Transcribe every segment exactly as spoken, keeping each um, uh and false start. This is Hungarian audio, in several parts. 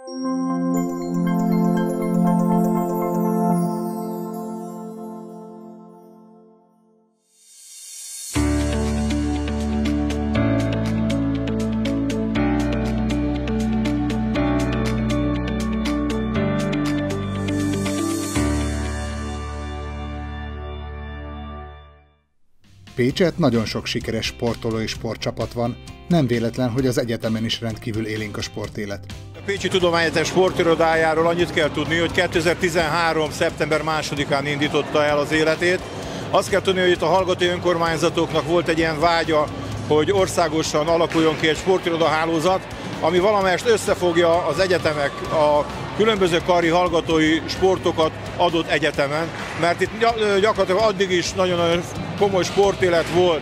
Pécsett nagyon sok sikeres sportoló és sportcsapat van, nem véletlen, hogy az egyetemen is rendkívül élénk a sportélet. A Pécsi Tudományegyetem sportirodájáról annyit kell tudni, hogy kétezer-tizenhárom. szeptember másodikán indította el az életét. Azt kell tudni, hogy itt a hallgatói önkormányzatoknak volt egy ilyen vágya, hogy országosan alakuljon ki egy sportirodahálózat, ami valamelyest összefogja az egyetemek, a különböző kari hallgatói sportokat adott egyetemen, mert itt gyakorlatilag addig is nagyon-nagyon komoly sportélet volt,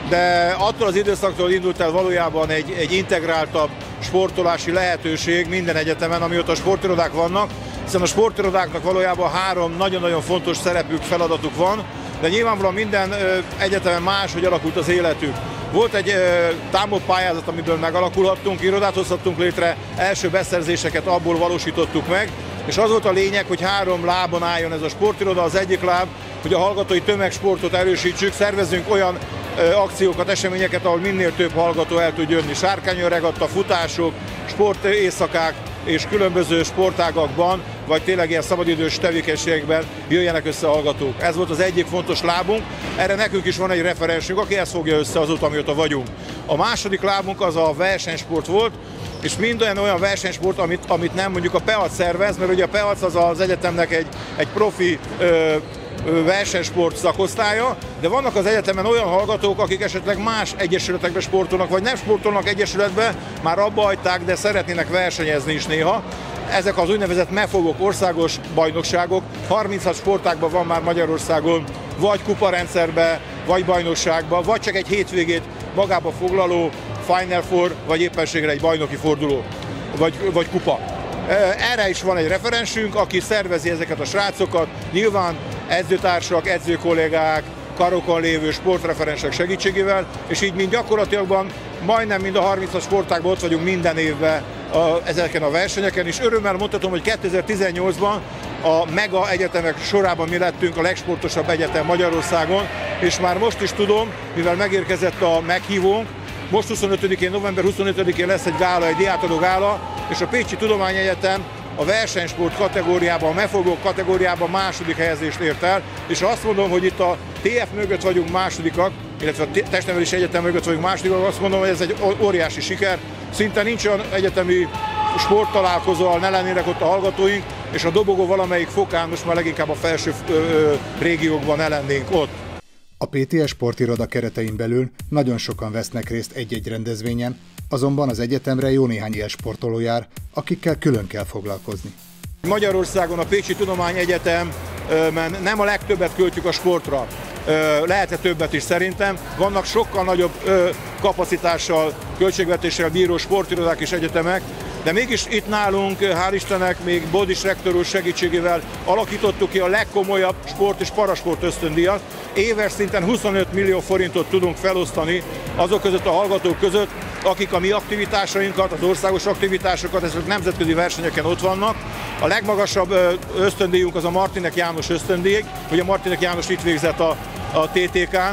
de attól az időszaktól indult el valójában egy, egy integráltabb sportolási lehetőség minden egyetemen, amióta sportirodák vannak, hiszen a sportirodáknak valójában három nagyon-nagyon fontos szerepük, feladatuk van, de nyilvánvalóan minden egyetemen máshogy alakult az életük. Volt egy támogatott pályázat, amiből megalakulhattunk, irodát hozhattunk létre, első beszerzéseket abból valósítottuk meg, és az volt a lényeg, hogy három lábon álljon ez a sportiroda. Az egyik láb, hogy a hallgatói tömegsportot erősítsük, szervezzünk olyan akciókat, eseményeket, ahol minél több hallgató el tud jönni. Sárkányőrregatta, futások, sportéjszakák és különböző sportágakban, vagy tényleg ilyen szabadidős tevékenységekben jöjjenek össze a hallgatók. Ez volt az egyik fontos lábunk, erre nekünk is van egy referensünk, aki ezt fogja össze azóta, amióta vagyunk. A második lábunk az a versenysport volt, és minden olyan versenysport, amit, amit nem mondjuk a PEAC szervez, mert ugye a PEAC az az egyetemnek egy, egy profi ö, versenysport szakosztálya, de vannak az egyetemen olyan hallgatók, akik esetleg más egyesületekbe sportolnak, vagy nem sportolnak egyesületbe, már abba hagyták, de szeretnének versenyezni is néha. Ezek az úgynevezett mefogok, országos bajnokságok, harminchat sportágban van már Magyarországon, vagy kuparendszerben, vagy bajnokságban, vagy csak egy hétvégét magába foglaló Final Four, vagy éppenségre egy bajnoki forduló, vagy, vagy kupa. Erre is van egy referensünk, aki szervezi ezeket a srácokat, nyilván edzőtársak, edzőkollégák, karokon lévő sportreferensek segítségével, és így mind gyakorlatilag majdnem mind a harmincas sportágban ott vagyunk minden évben a, ezeken a versenyeken, és örömmel mondhatom, hogy kétezer-tizennyolcban a mega egyetemek sorában mi lettünk a legsportosabb egyetem Magyarországon, és már most is tudom, mivel megérkezett a meghívónk, most huszonötödikén, november huszonötödikén lesz egy gála, egy diátadó gála, és a Pécsi Tudományegyetem a versenysport kategóriában, a mefogók kategóriában második helyezést ért el, és azt mondom, hogy itt a té ef mögött vagyunk másodikak, illetve a Testnevelési Egyetem mögött vagyunk másodikak, azt mondom, hogy ez egy óriási siker. Szinte nincs olyan egyetemi sporttalálkozó, ahol ne lennének ott a hallgatóink, és a dobogó valamelyik fokán, most már leginkább a felső ö, ö, régiókban ne lennénk ott. A pé té es sportiroda keretein belül nagyon sokan vesznek részt egy-egy rendezvényen, azonban az egyetemre jó néhány élsportoló jár, akikkel külön kell foglalkozni. Magyarországon a Pécsi Tudományegyetemen nem a legtöbbet költjük a sportra. Lehet-e többet is szerintem. Vannak sokkal nagyobb kapacitással, költségvetéssel bíró sportirodák és egyetemek, de mégis itt nálunk, hál' Istennek, még Bodis rektor úr segítségével alakítottuk ki a legkomolyabb sport és parasport ösztöndíjat. Éves szinten huszonöt millió forintot tudunk felosztani azok között a hallgatók között, akik a mi aktivitásainkat, az országos aktivitásokat, ezek nemzetközi versenyeken ott vannak. A legmagasabb ösztöndíjunk az a Martinek János ösztöndíj, ugye Martinek János itt végzett a, a té té kán.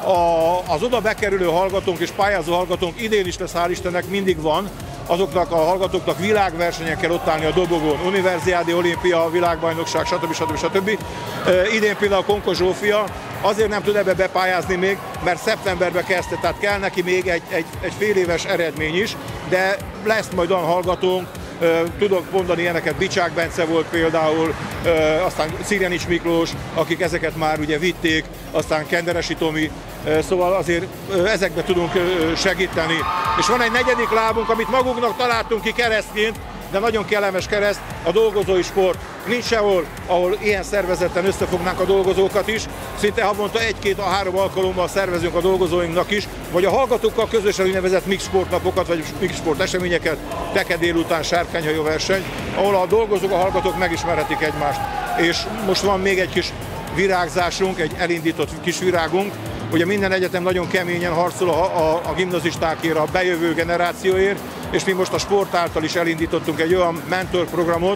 A, az oda bekerülő hallgatónk és pályázó hallgatónk idén is lesz, hál' Istennek, mindig van. Azoknak a hallgatóknak világversenyen kell ott állni a dobogón, univerziádi, olimpia, világbajnokság, stb. stb. stb. E, idén például Konko Zsófia azért nem tud ebbe bepályázni még, mert szeptemberben kezdte, tehát kell neki még egy, egy, egy fél éves eredmény is, de lesz majd olyan hallgatónk, tudok mondani ilyeneket, Bicsák Bence volt például, aztán Szirjanics Miklós, akik ezeket már ugye vitték, aztán Kenderesi Tomi, szóval azért ezekbe tudunk segíteni. És van egy negyedik lábunk, amit magunknak találtunk ki keresztként, de nagyon kellemes kereszt, a dolgozói sport. Nincs sehol, ahol ilyen szervezetten összefognánk a dolgozókat is, szinte havonta egy-két, a három alkalommal szervezünk a dolgozóinknak is, vagy a hallgatókkal közösen úgynevezett mix sportnapokat, vagy mix sport eseményeket, teke délután sárkányhajó verseny, ahol a dolgozók, a hallgatók megismerhetik egymást. És most van még egy kis virágzásunk, egy elindított kis virágunk. Ugye minden egyetem nagyon keményen harcol a, a, a gimnazistákért, a bejövő generációért, és mi most a sport által is elindítottunk egy olyan mentorprogramot,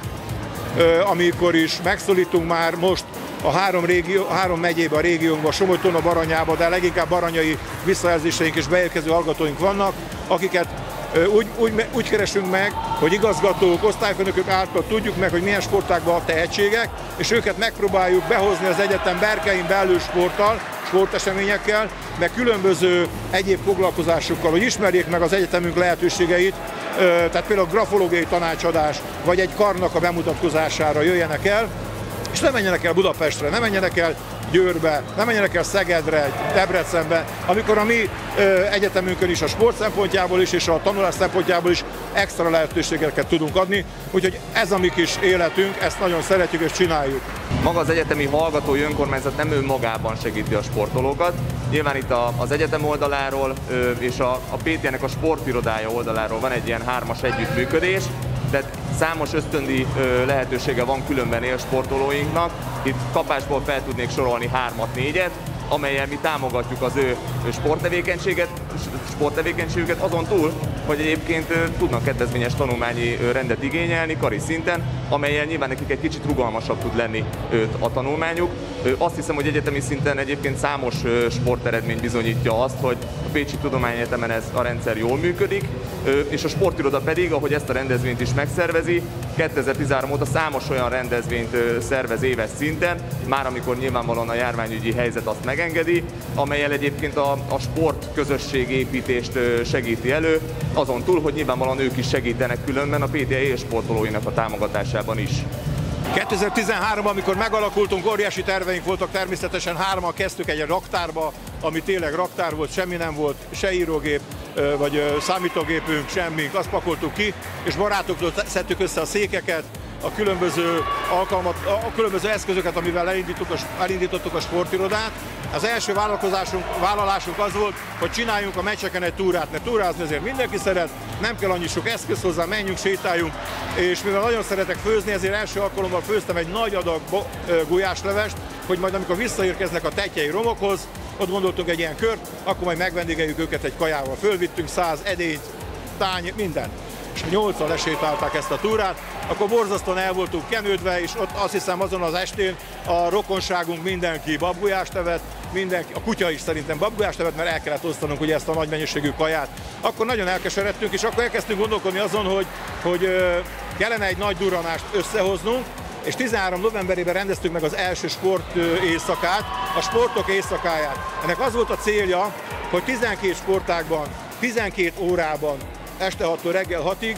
amikor is megszólítunk már most a három, régió, a három megyében, a régiónkban, Somogy-Tona, Baranyában, de leginkább baranyai visszajelzéseink és beérkező hallgatóink vannak, akiket úgy, úgy, úgy keresünk meg, hogy igazgatók, osztályfőnökök által tudjuk meg, hogy milyen sportágban a tehetségek, és őket megpróbáljuk behozni az egyetem berkein belül sporttal, sporteseményekkel, meg különböző egyéb foglalkozásokkal, hogy ismerjék meg az egyetemünk lehetőségeit, tehát például grafológiai tanácsadás, vagy egy karnak a bemutatkozására jöjjenek el, és ne menjenek el Budapestre, ne menjenek el Győrbe, ne menjenek el Szegedre, Debrecenbe, amikor a mi ö, egyetemünkön is a sport szempontjából is, és a tanulás szempontjából is extra lehetőségeket tudunk adni, úgyhogy ez a mi kis életünk, ezt nagyon szeretjük és csináljuk. Maga az egyetemi hallgatói önkormányzat nem önmagában segíti a sportolókat. Nyilván itt az egyetem oldaláról és a, a pé té-nek a sportirodája oldaláról van egy ilyen hármas együttműködés, tehát számos ösztöndi lehetősége van különben élsportolóinknak. Itt kapásból fel tudnék sorolni hármat, négyet, amellyel mi támogatjuk az ő sporttevékenységet, sporttevékenységüket, azon túl, hogy egyébként tudnak kedvezményes tanulmányi rendet igényelni kari szinten, amellyel nyilván nekik egy kicsit rugalmasabb tud lenni a tanulmányuk. Azt hiszem, hogy egyetemi szinten egyébként számos sporteredmény bizonyítja azt, hogy a Pécsi Tudományegyetemen ez a rendszer jól működik, és a sportiroda pedig, ahogy ezt a rendezvényt is megszervezi, kétezer-tizenhárom óta számos olyan rendezvényt szervez éves szinten, már amikor nyilvánvalóan a járványügyi helyzet azt megengedi, amellyel egyébként a, a sport közösségépítést segíti elő, azon túl, hogy nyilvánvalóan ők is segítenek különben a pé té élsportolóinak a támogatásában is. kétezer-tizenháromban, amikor megalakultunk, óriási terveink voltak, természetesen hárman kezdtük egy raktárba, ami tényleg raktár volt, semmi nem volt, se írógép, vagy számítógépünk, semmink, azt pakoltuk ki, és barátoktól szedtük össze a székeket, a különböző alkalmat, a különböző eszközöket, amivel elindítottuk a sportirodát. Az első vállalkozásunk, vállalásunk az volt, hogy csináljunk a meccseken egy túrát, mert túrázni azért mindenki szeret, nem kell annyi sok eszköz hozzá, menjünk, sétáljunk, és mivel nagyon szeretek főzni, ezért első alkalommal főztem egy nagy adag gulyáslevest, hogy majd amikor visszaérkeznek a tetjei romokhoz, ott gondoltunk egy ilyen kört, akkor majd megvendégeljük őket egy kajával. Fölvittünk száz edényt, tány, minden. És nyolcan lesétálták ezt a túrát, akkor borzasztóan el voltunk kenődve, és ott azt hiszem azon az estén a rokonságunk mindenki babgulyást evett, mindenki, a kutya is szerintem babgulyást evett, mert el kellett osztanunk ugye ezt a nagy mennyiségű kaját. Akkor nagyon elkeseredtünk, és akkor elkezdtünk gondolkodni azon, hogy, hogy kellene egy nagy durranást összehoznunk, és tizenhárom novemberében rendeztük meg az első sport éjszakát, a sportok éjszakáját. Ennek az volt a célja, hogy tizenkét sportágban, tizenkét órában, este hattól reggel hatig,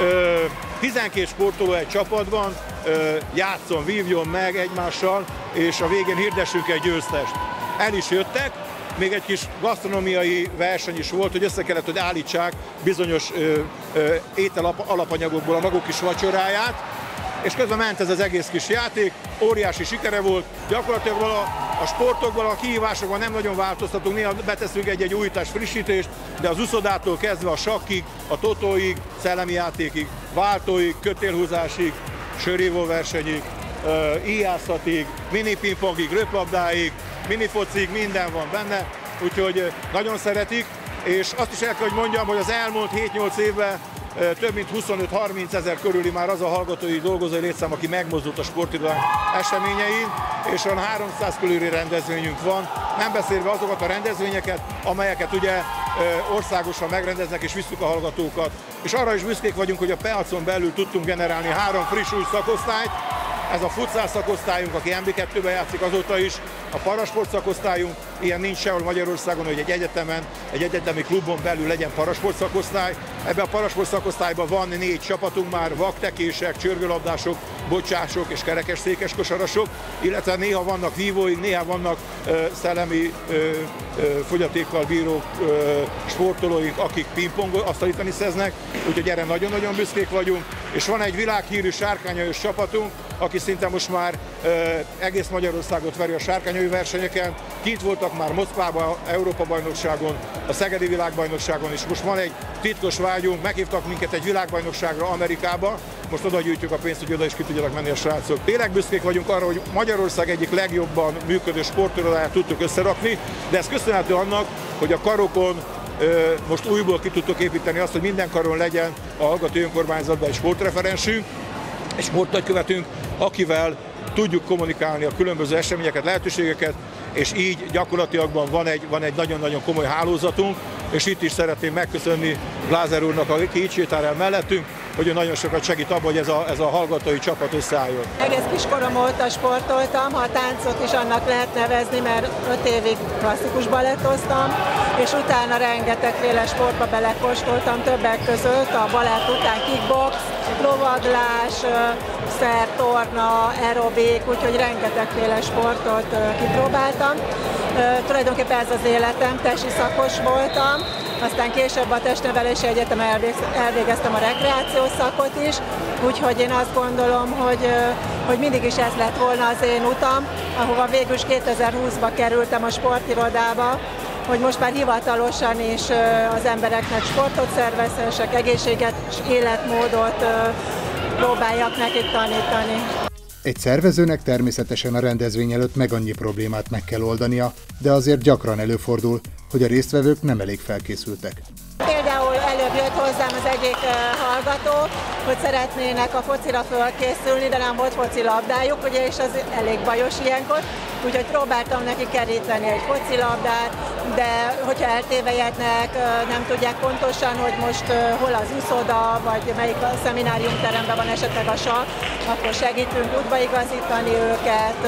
tizenkét sportoló egy csapatban játszon, vívjon meg egymással, és a végén hirdessünk egy győztest. El is jöttek, még egy kis gasztronómiai verseny is volt, hogy össze kellett, hogy állítsák bizonyos étel alapanyagokból a maguk kis vacsoráját, és közben ment ez az egész kis játék, óriási sikere volt, gyakorlatilag a, a sportokban, a kihívásokban nem nagyon változtatunk, néha beteszünk egy-egy újítást, frissítést, de az uszodától kezdve a sakkig, a totóig, szellemi játékig, váltóig, kötélhúzásig, sörívó versenyig, íjászatig, mini pingpongig, röplabdáig, minifocig, minden van benne, úgyhogy nagyon szeretik, és azt is el kell, hogy mondjam, hogy az elmúlt hét-nyolc évben több mint huszonöt-harminc ezer körüli már az a hallgatói dolgozói létszám, aki megmozdult a sportirodánk eseményein, és olyan háromszáz körüli rendezvényünk van, nem beszélve azokat a rendezvényeket, amelyeket ugye országosan megrendeznek és visszük a hallgatókat. És arra is büszkék vagyunk, hogy a piacon belül tudtunk generálni három friss új szakosztályt. Ez a futsal szakosztályunk, aki em bé kettőben játszik azóta is, a parasport szakosztályunk, ilyen nincs sehol Magyarországon, hogy egy egyetemen, egy egyetemi klubon belül legyen parasport szakosztály. Ebben a parasport szakosztályban van négy csapatunk már, vaktekések, csörgőlabdások, bocsások és kerekesszékes kosarasok, illetve néha vannak vívóink, néha vannak ö, szellemi ö, ö, fogyatékkal bíró ö, sportolóink, akik pingpong asztaliteniszeznek, úgyhogy erre nagyon-nagyon büszkék vagyunk. És van egy világhírű sárkányhajós csapatunk, aki szinte most már ö, egész Magyarországot veri a sárkányhajó versenyeken. Kint voltak már Moszkvában, Európa-bajnokságon, a Szegedi világbajnokságon is. Most van egy titkos vágyunk, meghívtak minket egy világbajnokságra Amerikába, most oda gyűjtjük a pénzt, hogy oda is ki tudjanak menni a srácok. Tényleg büszkék vagyunk arra, hogy Magyarország egyik legjobban működő sportirodáját tudtuk összerakni, de ez köszönhető annak, hogy a karokon most újból ki tudtuk építeni azt, hogy minden karon legyen a hallgatói önkormányzatban egy sportreferensünk, egy sportnagykövetünk, akivel tudjuk kommunikálni a különböző eseményeket, lehetőségeket, és így gyakorlatilag van egy, van egy nagyon-nagyon komoly hálózatunk, és itt is szeretném megköszönni Glázer úrnak, aki így sétál el mellettünk, hogy ő nagyon sokat segít abban, hogy ez a, ez a hallgatói csapat összeálljon. Egész kiskorom óta sportoltam, ha a táncot is annak lehet nevezni, mert öt évig klasszikus balettoztam, és utána rengetegféle sportba belekóstoltam, többek között a balett után kickbox, lovaglás, szertorna, aerobik, úgyhogy rengetegféle sportot kipróbáltam. Tulajdonképpen ez az életem, tesi szakos voltam, aztán később a Testnevelési Egyetemen elvégeztem a rekreációs szakot is, úgyhogy én azt gondolom, hogy, hogy mindig is ez lett volna az én utam, ahova végül is kétezer-húszban kerültem a sportirodába, hogy most már hivatalosan is az embereknek sportot szervezhessek, egészséges életmódot próbáljak nekik tanítani. Egy szervezőnek természetesen a rendezvény előtt meg annyi problémát meg kell oldania, de azért gyakran előfordul, hogy a résztvevők nem elég felkészültek. Például előbb jött hozzám az egyik hallgató, hogy szeretnének a focira fölkészülni, de nem volt focilabdájuk, ugye, és az elég bajos ilyenkor, úgyhogy próbáltam neki keríteni egy focilabdát, de hogyha eltévejednek, nem tudják pontosan, hogy most hol az úszoda, vagy melyik szemináriumteremben van esetleg a sakk, akkor segítünk útbaigazítani őket.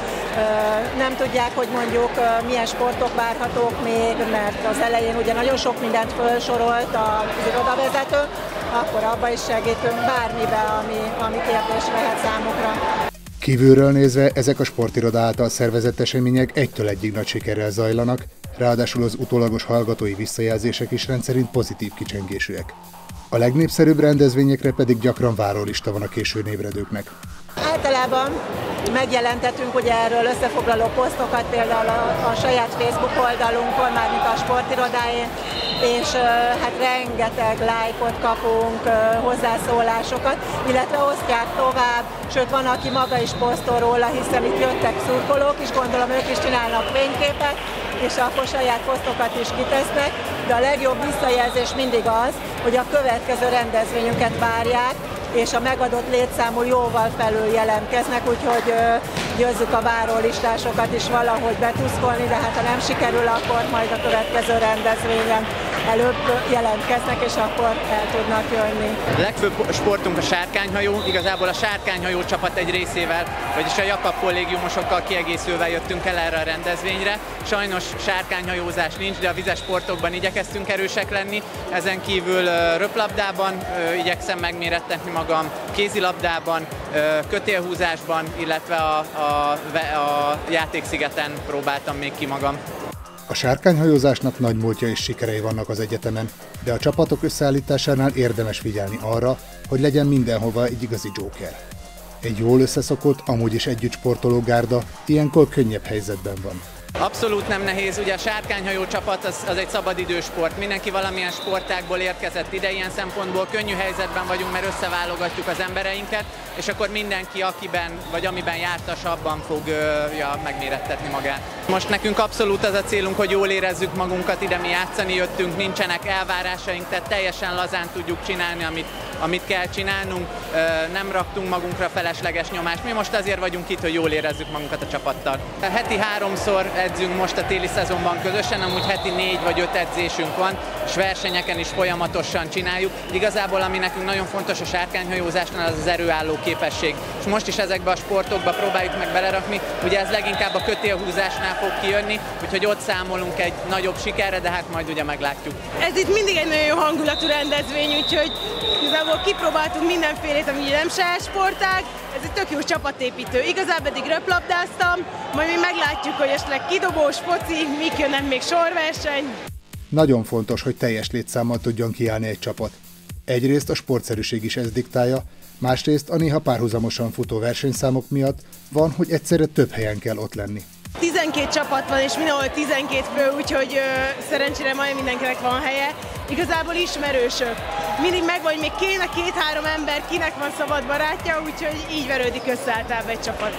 Nem tudják, hogy mondjuk milyen sportok várhatók még, mert az elején ugye nagyon sok mindent felsorolt az irodavezető, akkor abba is segítünk bármibe, ami, ami kérdés lehet számukra. Kívülről nézve ezek a sportiroda által szervezett események egytől egyig nagy sikerrel zajlanak, ráadásul az utólagos hallgatói visszajelzések is rendszerint pozitív kicsengésűek. A legnépszerűbb rendezvényekre pedig gyakran várólista van a későn ébredőknek. Általában megjelentetünk ugye erről összefoglaló posztokat, például a, a saját Facebook oldalunkon, mármint a sportirodájén, és hát rengeteg lájkot kapunk, hozzászólásokat, illetve osztják tovább, sőt van, aki maga is posztol róla, hiszen itt jöttek szurkolók is, gondolom ők is csinálnak fényképet, és akkor saját posztokat is kitesznek, de a legjobb visszajelzés mindig az, hogy a következő rendezvényünket várják, és a megadott létszámú jóval felül jelentkeznek, úgyhogy győzzük a várólistásokat is valahogy betuszkolni, de hát ha nem sikerül, akkor majd a következő rendezvényen előbb jelentkeznek, és akkor el tudnak jönni. A legfőbb sportunk a sárkányhajó, igazából a sárkányhajó csapat egy részével, vagyis a Jakab kollégiumosokkal kiegészülve jöttünk el erre a rendezvényre. Sajnos sárkányhajózás nincs, de a vizes sportokban igyekeztünk erősek lenni. Ezen kívül röplabdában igyekszem megmérettetni magam, kézilabdában, kötélhúzásban, illetve a, a, a játékszigeten próbáltam még ki magam. A sárkányhajózásnak nagy múltja és sikerei vannak az egyetemen, de a csapatok összeállításánál érdemes figyelni arra, hogy legyen mindenhova egy igazi joker. Egy jól összeszokott, amúgy is együtt sportoló gárda ilyenkor könnyebb helyzetben van. Abszolút nem nehéz, ugye a sárkányhajó csapat az, az egy szabadidősport, mindenki valamilyen sportágból érkezett ide, ilyen szempontból könnyű helyzetben vagyunk, mert összeválogatjuk az embereinket, és akkor mindenki, akiben vagy amiben jártas, abban fogja megmérettetni magát. Most nekünk abszolút az a célunk, hogy jól érezzük magunkat, ide mi játszani jöttünk, nincsenek elvárásaink, tehát teljesen lazán tudjuk csinálni, amit, amit kell csinálnunk, nem raktunk magunkra felesleges nyomást, mi most azért vagyunk itt, hogy jól érezzük magunkat a csapattal. Heti háromszor edzünk most a téli szezonban közösen, amúgy heti négy vagy öt edzésünk van, és versenyeken is folyamatosan csináljuk. Igazából ami nekünk nagyon fontos a sárkányhajózásnál, az az erőálló képesség. És most is ezekbe a sportokba próbáljuk meg belerakni, ugye ez leginkább a kötélhúzásnál fog kijönni, úgyhogy ott számolunk egy nagyobb sikerre, de hát majd ugye meglátjuk. Ez itt mindig egy nagyon jó hangulatú rendezvény, úgyhogy igazából kipróbáltunk mindenfélét, ami ugye nem saját sportág, ez egy tök jó csapatépítő. Igazából pedig röplabdáztam, majd mi meglátjuk, hogy esetleg kidobós, foci, mik jönnek még sorverseny. Nagyon fontos, hogy teljes létszámmal tudjon kiállni egy csapat. Egyrészt a sportszerűség is ezt diktálja, másrészt a néha párhuzamosan futó versenyszámok miatt van, hogy egyszerre több helyen kell ott lenni. tizenkét csapat van, és mindenhol tizenkét fő, úgyhogy ö, szerencsére majd mindenkinek van helye. Igazából ismerősök. Mindig megvan, hogy még kéne két-három ember, kinek van szabad barátja, úgyhogy így verődik össze általában egy csapat.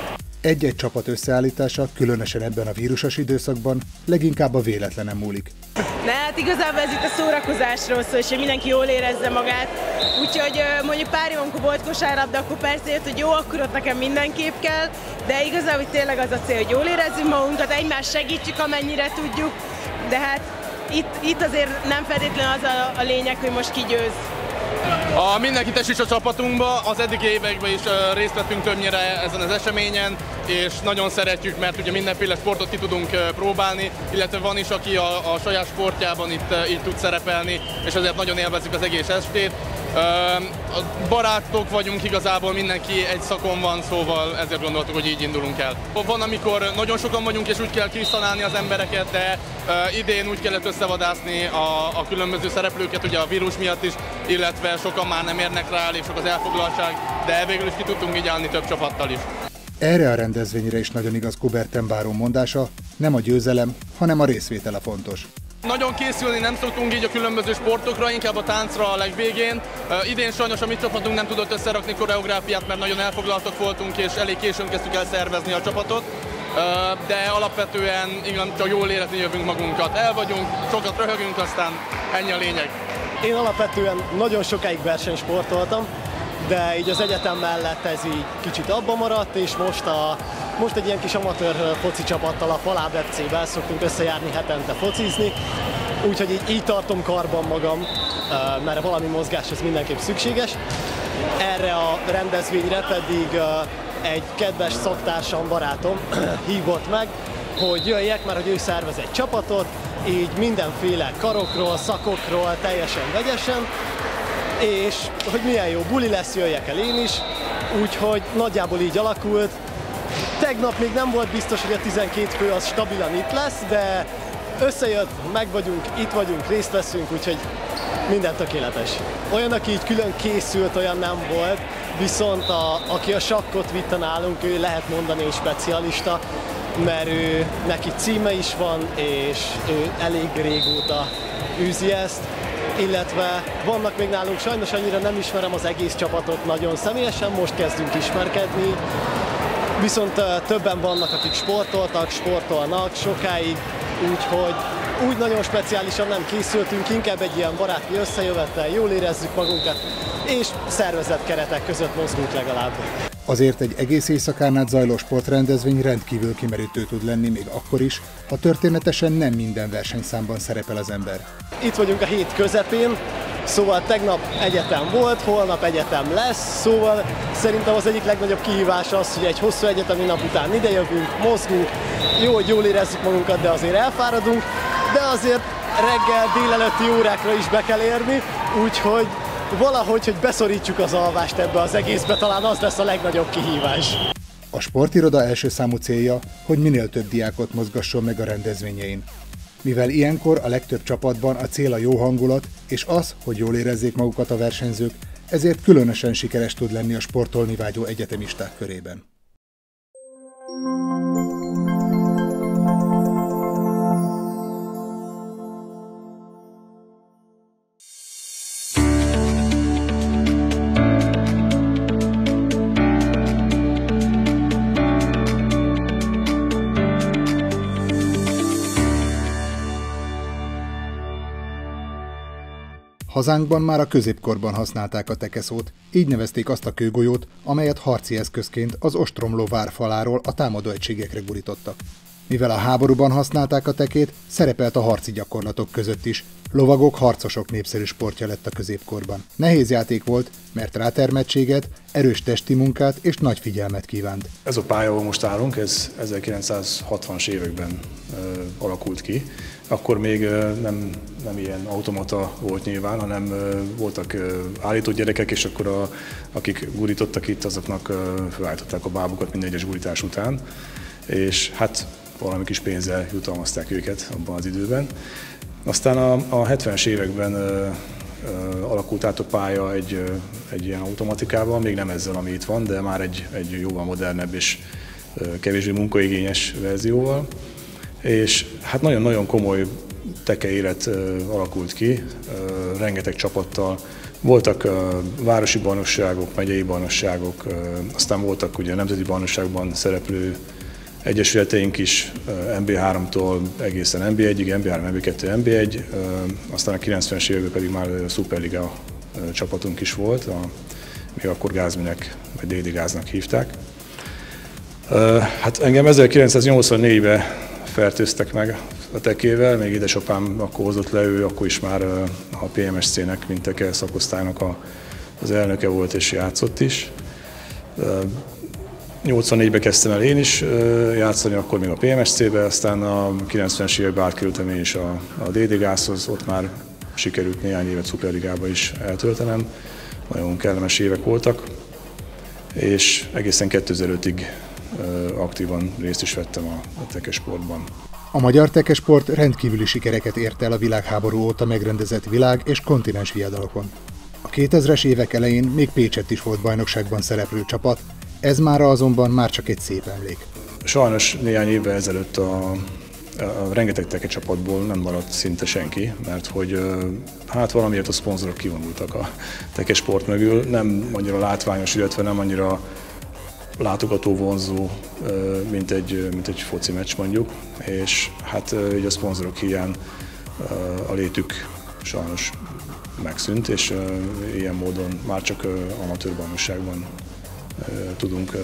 Egy-egy csapat összeállítása, különösen ebben a vírusos időszakban, leginkább a véletlenen múlik. De hát igazából ez itt a szórakozásról szól, és hogy mindenki jól érezze magát. Úgyhogy mondjuk pár év, amikor volt kosárlabda, akkor persze jött, hogy jó, akkor ott nekem mindenképp kell, de igazából tényleg az a cél, hogy jól érezzünk magunkat, egymást segítsük, amennyire tudjuk, de hát itt, itt azért nem feltétlenül az a, a lényeg, hogy most ki győz. A mindenki tessék a csapatunkba, az eddigi években is részt vettünk többnyire ezen az eseményen, és nagyon szeretjük, mert ugye mindenféle sportot ki tudunk próbálni, illetve van is, aki a, a saját sportjában itt így tud szerepelni, és ezért nagyon élvezzük az egész estét. Barátok vagyunk igazából, mindenki egy szakon van, szóval ezért gondoltuk, hogy így indulunk el. Van, amikor nagyon sokan vagyunk, és úgy kell kiszanálni az embereket, de idén úgy kellett összevadászni a, a különböző szereplőket, ugye a vírus miatt is, illetve sokan már nem érnek rá, elég sok az elfoglaltság, de végül is ki tudtunk így állni több csapattal is. Erre a rendezvényre is nagyon igaz Kuberten báró mondása, nem a győzelem, hanem a részvétel a fontos. Nagyon készülni nem szoktunk így a különböző sportokra, inkább a táncra a legvégén. Uh, idén sajnos a mi csapatunk nem tudott összerakni koreográfiát, mert nagyon elfoglaltak voltunk, és elég későn kezdtük el szervezni a csapatot. Uh, de alapvetően igen, csak jól érezni jövünk magunkat. El vagyunk, sokat röhögünk, aztán ennyi a lényeg. Én alapvetően nagyon sokáig versenysportoltam, de így az egyetem mellett ez így kicsit abba maradt, és most, a, most egy ilyen kis amatőr foci csapattal, a Faláb ef cé-vel szoktunk összejárni hetente focizni, úgyhogy így, így tartom karban magam, mert valami mozgás ez mindenképp szükséges. Erre a rendezvényre pedig egy kedves szaktársam, barátom hívott meg, hogy jöjjek, mert hogy ő szervez egy csapatot, így mindenféle karokról, szakokról, teljesen vegyesen, és hogy milyen jó buli lesz, jöjjek el én is, úgyhogy nagyjából így alakult. Tegnap még nem volt biztos, hogy a tizenkét fő az stabilan itt lesz, de összejött, meg vagyunk, itt vagyunk, részt veszünk, úgyhogy minden tökéletes. Olyan, aki így külön készült, olyan nem volt, viszont a, aki a sakkot vitte nálunk, ő lehet mondani, hogy specialista, mert ő, neki címe is van, és ő elég régóta űzi ezt. Illetve vannak még nálunk, sajnos annyira nem ismerem az egész csapatot nagyon személyesen, most kezdünk ismerkedni, viszont többen vannak, akik sportoltak, sportolnak sokáig, úgyhogy úgy nagyon speciálisan nem készültünk, inkább egy ilyen baráti összejövettel, jól érezzük magunkat, és szervezett keretek között mozgunk legalább. Azért egy egész éjszakán át zajló sportrendezvény rendkívül kimerítő tud lenni még akkor is, ha történetesen nem minden versenyszámban szerepel az ember. Itt vagyunk a hét közepén, szóval tegnap egyetem volt, holnap egyetem lesz, szóval szerintem az egyik legnagyobb kihívás az, hogy egy hosszú egyetemi nap után idejövünk, mozgunk, jó, hogy jól érezzük magunkat, de azért elfáradunk, de azért reggel, délelőtti órákra is be kell érni, úgyhogy valahogy, hogy beszorítsuk az alvást ebbe az egészbe, talán az lesz a legnagyobb kihívás. A sportiroda első számú célja, hogy minél több diákot mozgasson meg a rendezvényein. Mivel ilyenkor a legtöbb csapatban a cél a jó hangulat, és az, hogy jól érezzék magukat a versenyzők, ezért különösen sikeres tud lenni a sportolni vágyó egyetemisták körében. Hazánkban már a középkorban használták a tekeszót, így nevezték azt a kőgolyót, amelyet harci eszközként az ostromló vár faláról a támadó egységekre gurítottak. Mivel a háborúban használták a tekét, szerepelt a harci gyakorlatok között is. Lovagok, harcosok népszerű sportja lett a középkorban. Nehéz játék volt, mert rátermettséget, erős testi munkát és nagy figyelmet kívánt. Ez a pálya, ahol most állunk, ez ezerkilencszázhatvanas években ö, alakult ki. Akkor még ö, nem, nem ilyen automata volt nyilván, hanem ö, voltak ö, állított gyerekek, és akkor a, akik gurítottak itt, azoknak ö, felállították a bábukat minden egyes gurítás után. És hát valami kis pénzzel jutalmazták őket abban az időben. Aztán a, a hetvenes években ö, ö, alakult át a pálya egy, ö, egy ilyen automatikával, még nem ezzel, ami itt van, de már egy, egy jóval modernebb és ö, kevésbé munkaigényes verzióval. És hát nagyon-nagyon komoly teke élet ö, alakult ki, ö, rengeteg csapattal Voltak városi bajnokságok, megyei bajnokságok, aztán voltak ugye nemzeti bajnokságban szereplő egyesületeink is, en bé háromtól egészen en bé egyig, en bé három, en bé kettő, en bé egy, aztán a kilencvenes években pedig már szuperliga csapatunk is volt, a, még akkor Gázminek vagy dé dé Gáznak hívták. Hát engem ezerkilencszáznyolcvannégyben fertőztek meg a tekével, még édesapám akkor hozott le, ő akkor is már a pé em es cé-nek, mint teke szakosztálynak az elnöke volt és játszott is. nyolcvannégyben kezdtem el én is játszani, akkor még a pé em es cé-be, aztán a kilencvenes években átkerültem én is a, a dé dé Gázhoz, ott már sikerült néhány évet szuperligába is eltöltenem. Nagyon kellemes évek voltak, és egészen kétezer-ötig aktívan részt is vettem a, a tekesportban. A magyar tekesport rendkívüli sikereket ért el a világháború óta megrendezett világ- és kontinens viadalokon. A kétezres évek elején még Pécsett is volt bajnokságban szereplő csapat, ez mára azonban már csak egy szép emlék. Sajnos néhány évvel ezelőtt a, a rengeteg tekecsapatból nem maradt szinte senki, mert hogy hát valamiért a szponzorok kivonultak a tekesport mögül, nem annyira látványos, illetve nem annyira látogató vonzó, mint egy, mint egy foci meccs mondjuk, és hát így a szponzorok hiány a létük sajnos megszűnt, és ilyen módon már csak amatőr bajnokságban tudunk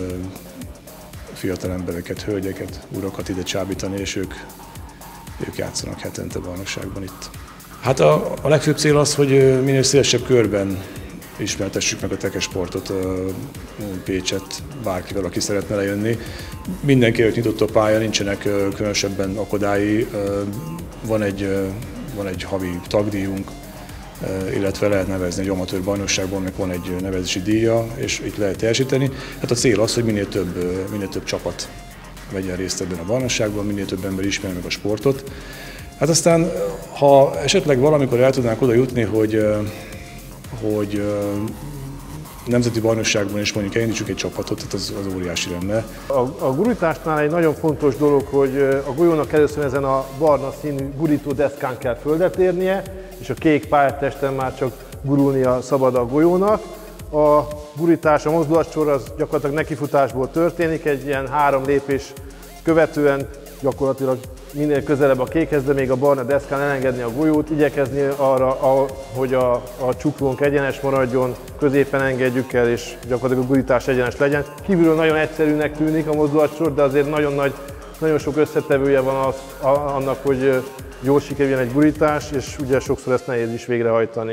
fiatal embereket, hölgyeket, urakat ide csábítani, és ők, ők játszanak hetente bajnokságban itt. Hát a, a legfőbb cél az, hogy minél szélesebb körben ismertessük meg a tekesportot Pécsett, bárkivel, aki szeretne lejönni. Mindenki előtt nyitott a pálya, nincsenek különösebben akadályi, van egy, van egy havi tagdíjunk, illetve lehet nevezni egy amatőr bajnokságban, meg van egy nevezési díja, és itt lehet teljesíteni. Hát a cél az, hogy minél több, minél több csapat vegyen részt ebben a bajnokságban, minél több ember ismerje meg a sportot. Hát aztán, ha esetleg valamikor el tudnánk oda jutni, hogy hogy nemzeti bajnokságban is mondjuk elindítsuk egy csapatot, tehát az, az óriási lenne. A, a gurításnál egy nagyon fontos dolog, hogy a golyónak először ezen a barna színű gurító deszkán kell földet érnie, és a kék pályatesten már csak gurulnia szabad a golyónak. A gurítás, a mozdulatsor az gyakorlatilag nekifutásból történik, egy ilyen három lépés követően gyakorlatilag minél közelebb a kékhez, de még a barna deszkán elengedni a golyót, igyekezni arra, hogy a, a csuklónk egyenes maradjon, középen engedjük el, és gyakorlatilag a gurítás egyenes legyen. Kívülről nagyon egyszerűnek tűnik a mozdulatsor, de azért nagyon, nagy, nagyon sok összetevője van az, a, annak, hogy jól sikerüljön egy gurítás, és ugye sokszor ezt nehéz is végrehajtani.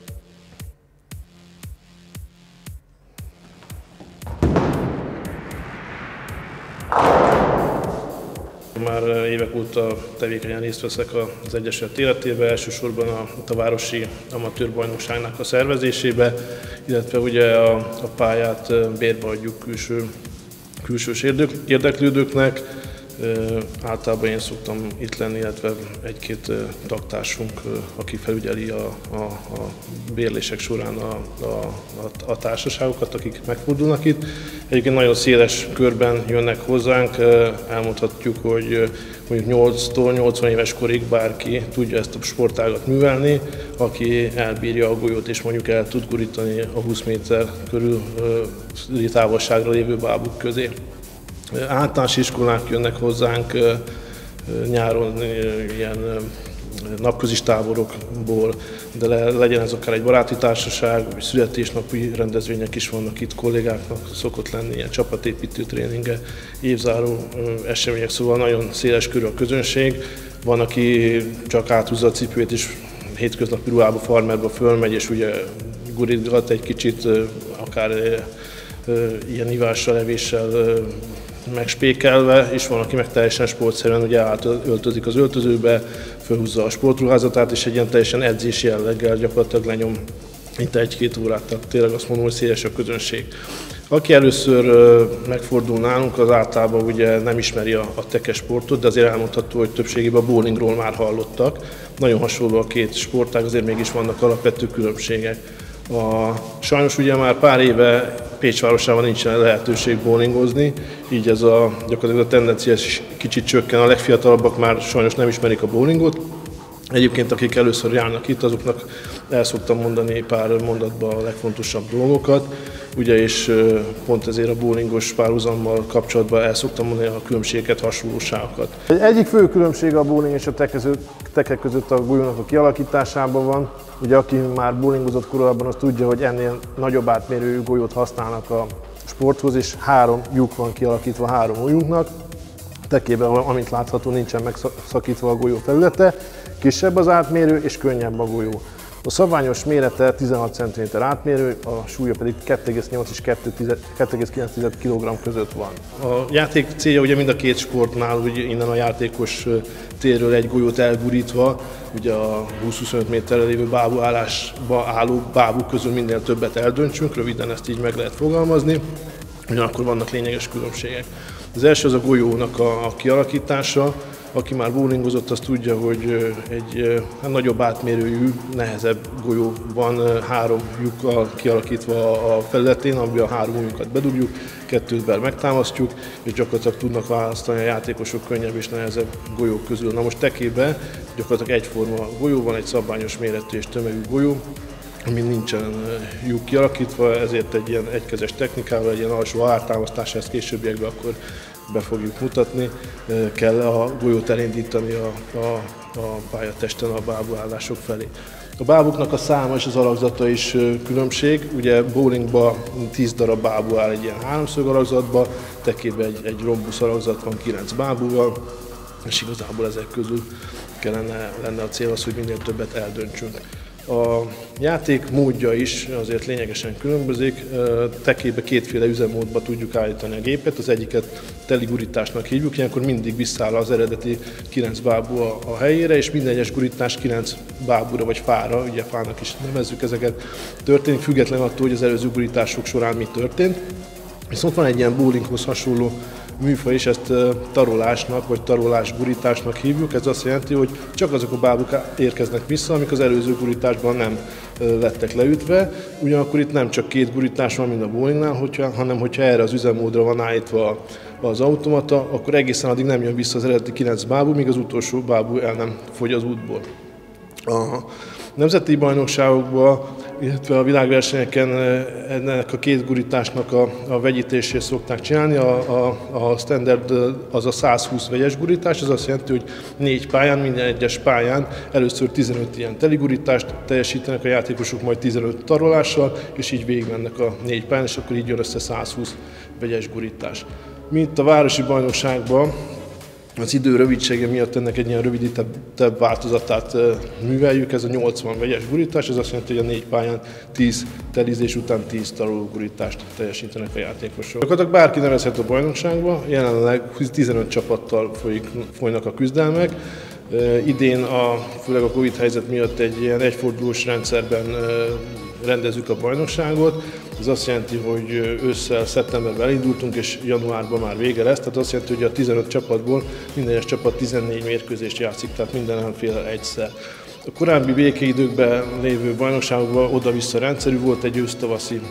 Már évek óta tevékenyen részt veszek az Egyesület életében, elsősorban a, a városi amatőrbajnokságnak a szervezésébe, illetve ugye a, a pályát bérbe adjuk külső, külsős érdeklődőknek. Általában én szoktam itt lenni, illetve egy-két tagtársunk, aki felügyeli a, a, a bérlések során a, a, a társaságokat, akik megfordulnak itt. Egyébként nagyon széles körben jönnek hozzánk, elmondhatjuk, hogy mondjuk nyolctól nyolcvan éves korig bárki tudja ezt a sportágat művelni, aki elbírja a golyót és mondjuk el tud gurítani a húsz méter körül távolságra lévő bábuk közé. Általános iskolák jönnek hozzánk nyáron ilyen napközis táborokból, de legyen ez akár egy baráti társaság, vagy születésnapi rendezvények is vannak itt, kollégáknak szokott lenni ilyen csapatépítő tréninge, évzáró események, szóval nagyon széles körű a közönség. Van, aki csak áthúzza a cipőjét és hétköznapi ruhába, farmerba fölmegy, és ugye gurítgat egy kicsit, akár ilyen ivással, evéssel megspékelve, és van, aki meg teljesen sportszerűen ugye átöltözik az öltözőbe, felhúzza a sportruházatát, és egy ilyen teljesen edzési jelleggel gyakorlatilag lenyom itt egy-két órát, tehát tényleg azt mondom, hogy széles a közönség. Aki először megfordul nálunk, az általában ugye nem ismeri a, a tekesportot, de azért elmondható, hogy többségében a bowlingról már hallottak. Nagyon hasonló a két sportág, azért mégis vannak alapvető különbségek. A, sajnos ugye már pár éve Pécs városában nincsen lehetőség bowlingozni, így ez a, gyakorlatilag a tendencia kicsit csökken, a legfiatalabbak már sajnos nem ismerik a bowlingot. Egyébként akik először járnak itt, azoknak el szoktam mondani pár mondatban a legfontosabb dolgokat, ugye, és pont ezért a bowlingos párhuzammal kapcsolatban el szoktam mondani a különbségeket, hasonlóságokat. Egyik fő különbség a bowling és a tekek között a golyónak a kialakításában van. Ugye aki már bowlingozott korábban, az tudja, hogy ennél nagyobb átmérőjű golyót használnak a sporthoz, és három lyuk van kialakítva három ujjunknak. Tekében, amint látható, nincsen megszakítva a golyó felülete, kisebb az átmérő és könnyebb a golyó. A szabványos mérete tizenhat centiméter átmérő, a súlya pedig kettő egész nyolc és kettő egész kilenc kilogramm között van. A játék célja ugye mind a két sportnál, ugye innen a játékos térről egy golyót elgurítva, ugye a húsz-huszonöt méterre lévő bábuállásba álló bábuk közül minél többet eldöntsünk, röviden ezt így meg lehet fogalmazni, ugyanakkor vannak lényeges különbségek. Az első az a golyónak a, a kialakítása. Aki már bowlingozott, az tudja, hogy egy hát, nagyobb átmérőjű, nehezebb golyó van három lyukkal kialakítva a felületén, amiben a három ujjunkat bedugjuk, kettővel megtámasztjuk, és gyakorlatilag tudnak választani a játékosok könnyebb és nehezebb golyók közül. Na most tekében gyakorlatilag egyforma golyó van, egy szabványos méretű és tömegű golyó, ami nincsen lyuk kialakítva, ezért egy ilyen egykezes technikával, egy ilyen alsó ártámasztás, ezt későbbiekben akkor be fogjuk mutatni, kell a golyót elindítani a, a, a pályatesten a bábuállások felé. A bábuknak a száma és az alakzata is különbség, ugye bowlingban tíz darab bábú áll egy ilyen háromszög alakzatban, tekében egy, egy rombusz alakzat van kilenc bábúval, és igazából ezek közül kellene lenne a cél az, hogy minél többet eldöntsünk. A játék módja is azért lényegesen különbözik. Tekébe kétféle üzemmódba tudjuk állítani a gépet, az egyiket teligurításnak hívjuk, ilyenkor mindig visszáll az eredeti kilenc bábú a, a helyére, és minden egyes gurítás kilenc bábúra vagy fára, ugye fának is nevezzük ezeket, történik, független attól, hogy az előző gurítások során mi történt. Viszont van egy ilyen bowlinghoz hasonló műfaj, és ezt tarolásnak vagy tarolásgurításnak hívjuk. Ez azt jelenti, hogy csak azok a bábuk érkeznek vissza, amik az előző gurításban nem lettek leütve. Ugyanakkor itt nem csak két gurítás van, mint a bowlingnál, hogyha, hanem hogyha erre az üzemmódra van állítva az automata, akkor egészen addig nem jön vissza az eredeti kilenc bábú, míg az utolsó bábú el nem fogy az útból. A nemzeti bajnokságokban, illetve a világversenyeken ennek a két gurításnak a, a vegyítését szokták csinálni. A, a, a standard az a száz húsz vegyes gurítás, ez azt jelenti, hogy négy pályán, minden egyes pályán először tizenöt ilyen teligurítást teljesítenek a játékosok, majd tizenöt tarolással, és így végigmennek a négy pályán, és akkor így jön össze száz húsz vegyes gurítás. Mi itt a városi bajnokságban az idő rövidsége miatt ennek egy ilyen rövidítebb változatát műveljük, ez a nyolcvan vegyes gurítás, ez azt jelenti, hogy a négy pályán tíz telizés után tíz tarológurítást teljesítenek a játékosok. Gyakorlatilag bárki nevezhet a bajnokságba, jelenleg tizenöt csapattal folyik, folynak a küzdelmek. Idén, a, főleg a Covid helyzet miatt egy ilyen egyfordulós rendszerben rendezzük a bajnokságot. Ez azt jelenti, hogy ősszel, szeptemberben elindultunk, és januárban már vége lesz. Tehát azt jelenti, hogy a tizenöt csapatból minden egyes csapat tizennégy mérkőzést játszik, tehát minden ellenféllel egyszer. A korábbi békeidőkben lévő bajnokságokban oda-vissza rendszerű volt, egy ősz-tavaszi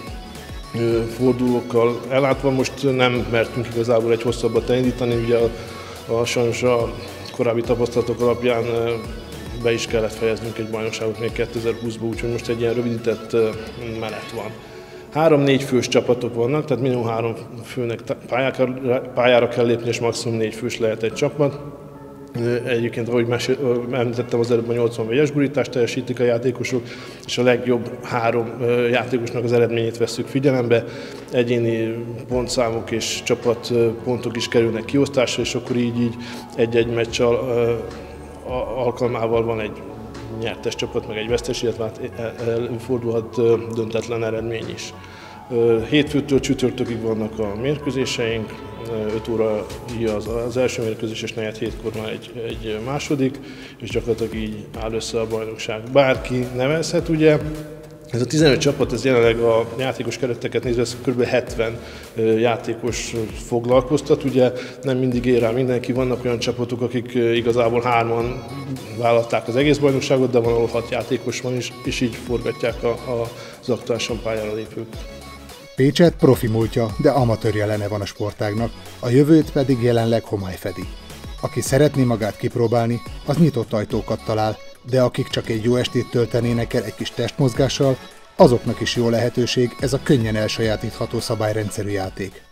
fordulókkal ellátva. Most nem mertünk igazából egy hosszabbat elindítani, ugye a, a, sajnos a korábbi tapasztalatok alapján be is kellett fejeznünk egy bajnokságot még kétezer-húszban, úgyhogy most egy ilyen rövidített menet van. Három-négy fős csapatok vannak, tehát minimum három főnek pályára kell lépni, és maximum négy fős lehet egy csapat. Egyébként, ahogy említettem, az előbb a nyolcvan vegyes gurítást teljesítik a játékosok, és a legjobb három játékosnak az eredményét vesszük figyelembe. Egyéni pontszámok és csapatpontok is kerülnek kiosztásra, és akkor így, így egy-egy meccs alkalmával van egy nyertes csapat, meg egy vesztes, illetve hát előfordulhat döntetlen eredmény is. Hétfőtől csütörtökig vannak a mérkőzéseink, öt óra az első mérkőzés, és negyed hétkor van egy, egy második, és gyakorlatilag így áll össze a bajnokság. Bárki nevezhet, ugye. Ez a tizenöt csapat, ez jelenleg a játékos kereteket nézve kb. hetven játékos foglalkoztat, ugye nem mindig ér rá mindenki, vannak olyan csapatok, akik igazából hárman vállalták az egész bajnokságot, de van, ahol hat játékos van is, és így forgatják a, a, az aktuálisan pályára lépők. Pécset profi múltja, de amatőr jelene van a sportágnak, a jövőt pedig jelenleg homály fedi. Aki szeretné magát kipróbálni, az nyitott ajtókat talál, de akik csak egy jó estét töltenének el egy kis testmozgással, azoknak is jó lehetőség ez a könnyen elsajátítható szabályrendszerű játék.